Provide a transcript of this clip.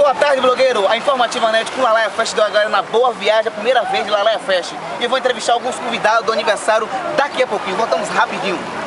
Boa tarde, blogueiro! A Informativa Net com Lalaia Fest deu agora na Boa Viagem, a primeira vez de Lalaia Fest. E vou entrevistar alguns convidados do aniversário daqui a pouquinho. Voltamos rapidinho.